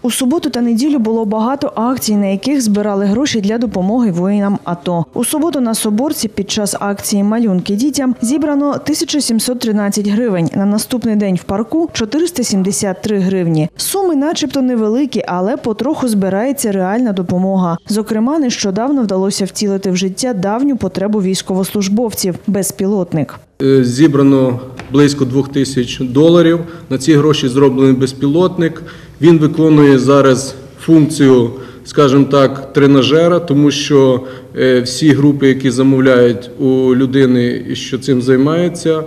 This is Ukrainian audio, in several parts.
У суботу та неділю було багато акцій, на яких збирали гроші для допомоги воїнам АТО. У суботу на Соборці під час акції «Малюнки дітям» зібрано 1713 гривень. На наступний день в парку – 473 гривні. Суми начебто невеликі, але потроху збирається реальна допомога. Зокрема, нещодавно вдалося втілити в життя давню потребу військовослужбовців – безпілотник. Зібрано близько $2000. На ці гроші зроблений безпілотник. Він виконує зараз функцію, скажімо так, тренажера, тому що всі групи, які замовляють у людини, що цим займається,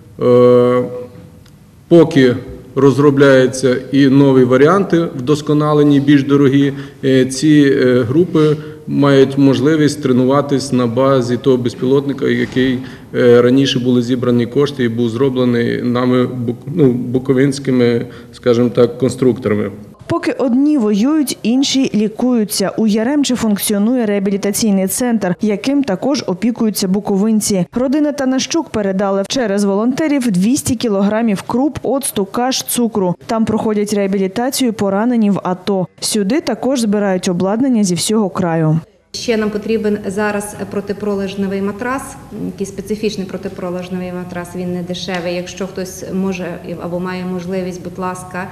поки розробляються і нові варіанти вдосконалені, більш дорогі, ці групи мають можливість тренуватись на базі того безпілотника, який раніше були зібрані кошти і був зроблений нами буковинськими, скажімо так, конструкторами. Поки одні воюють, інші лікуються. У Яремчі функціонує реабілітаційний центр, яким також опікуються буковинці. Родина Танащук передали через волонтерів 200 кілограмів круп, оцту, каш, цукру. Там проходять реабілітацію поранені в АТО. Сюди також збирають обладнання зі всього краю. Ще нам потрібен зараз протипролежневий матрас, який специфічний протипролежневий матрас, він не дешевий. Якщо хтось може або має можливість, будь ласка,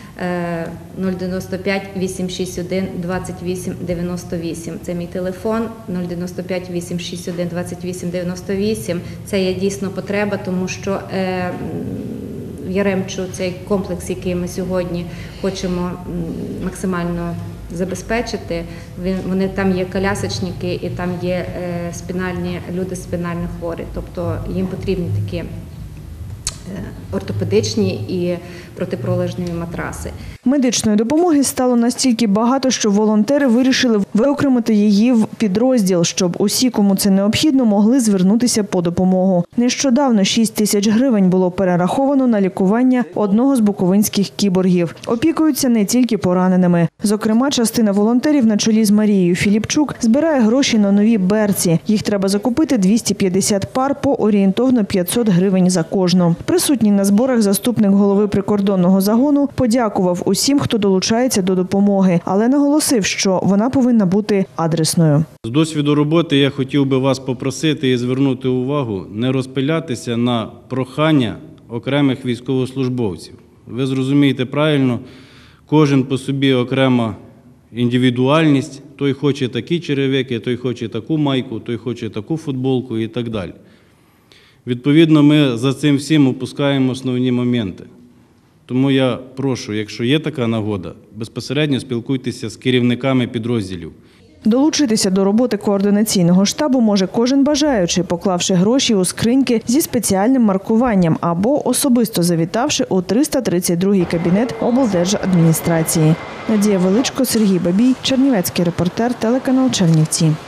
095 861 28 98. Це мій телефон 095 861 28 98. Це є дійсно потреба, тому що в Яремчу цей комплекс, який ми сьогодні хочемо максимально забезпечити, там є колясочники і там є люди спінально хворі, тобто їм потрібні такі ортопедичні і протипролежневі матраси. Медичної допомоги стало настільки багато, що волонтери вирішили виокремити її в підрозділ, щоб усі, кому це необхідно, могли звернутися по допомогу. Нещодавно 6 тисяч гривень було перераховано на лікування одного з буковинських кіборгів. Опікуються не тільки пораненими. Зокрема, частина волонтерів на чолі з Марією Філіпчук збирає гроші на нові берці. Їх треба закупити 250 пар по орієнтовно 500 гривень за кожну. Присутній на зборах заступник голови прикордонного загону подякував усім, хто долучається до допомоги, але наголосив, що вона повинна бути адресною. З досвіду роботи я хотів би вас попросити і звернути увагу, не розпилятися на прохання окремих військовослужбовців. Ви зрозумієте правильно, кожен по собі окрема індивідуальність, той хоче такі черевики, той хоче таку майку, той хоче таку футболку і так далі. Відповідно, ми за цим всім опускаємо основні моменти. Тому я прошу, якщо є така нагода, безпосередньо спілкуйтеся з керівниками підрозділів. Долучитися до роботи координаційного штабу може кожен бажаючий, поклавши гроші у скриньки зі спеціальним маркуванням або особисто завітавши у 332-й кабінет облдержадміністрації. Надія Величко, Сергій Бабій, Чернівецький репортер, телеканал Чернівці.